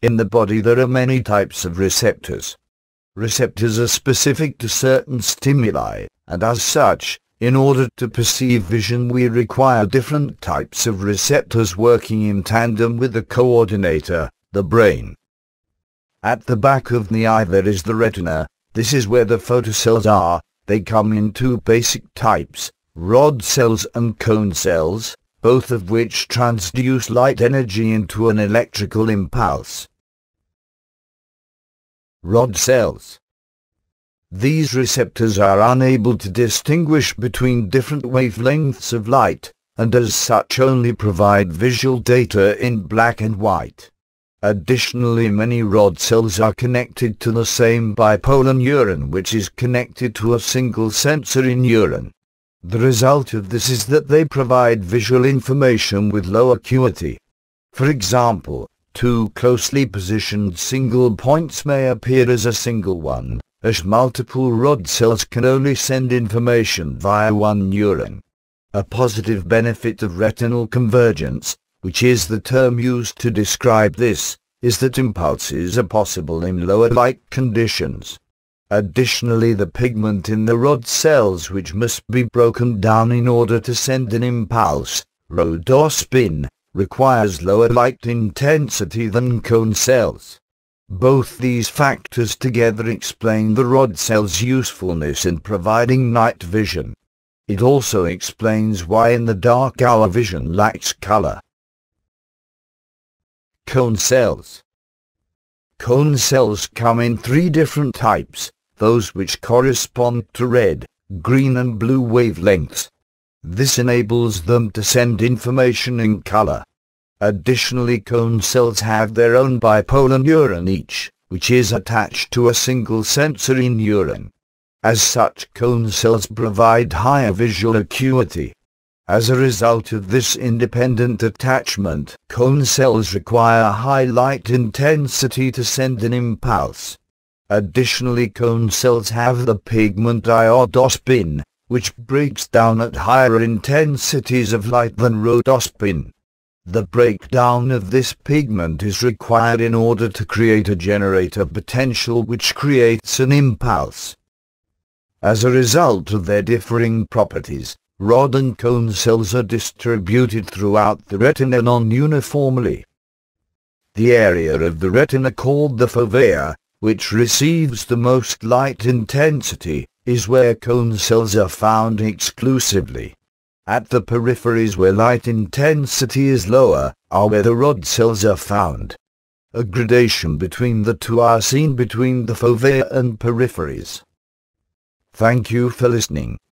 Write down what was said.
In the body there are many types of receptors. Receptors are specific to certain stimuli, and as such, in order to perceive vision we require different types of receptors working in tandem with the coordinator, the brain. At the back of the eye there is the retina. This is where the photocells are. They come in two basic types, rod cells and cone cells, both of which transduce light energy into an electrical impulse. Rod cells. These receptors are unable to distinguish between different wavelengths of light, and as such only provide visual data in black and white. Additionally, many rod cells are connected to the same bipolar neuron, which is connected to a single sensory neuron. The result of this is that they provide visual information with low acuity. For example, two closely positioned single points may appear as a single one, as multiple rod cells can only send information via one neuron. A positive benefit of retinal convergence, which is the term used to describe this, is that impulses are possible in lower light conditions. Additionally, the pigment in the rod cells, which must be broken down in order to send an impulse, rhodospin, requires lower light intensity than cone cells. Both these factors together explain the rod cell's usefulness in providing night vision. It also explains why in the dark our vision lacks color. Cone cells. Cone cells come in three different types, those which correspond to red, green and blue wavelengths. This enables them to send information in color. Additionally, cone cells have their own bipolar neuron each, which is attached to a single sensory neuron. As such, cone cells provide higher visual acuity. As a result of this independent attachment, cone cells require high light intensity to send an impulse. Additionally, cone cells have the pigment iodospin, which breaks down at higher intensities of light than rhodospin. The breakdown of this pigment is required in order to create a generator potential which creates an impulse. As a result of their differing properties, rod and cone cells are distributed throughout the retina non-uniformly. The area of the retina called the fovea, which receives the most light intensity, is where cone cells are found exclusively. At the peripheries where light intensity is lower, are where the rod cells are found. A gradation between the two are seen between the fovea and peripheries. Thank you for listening.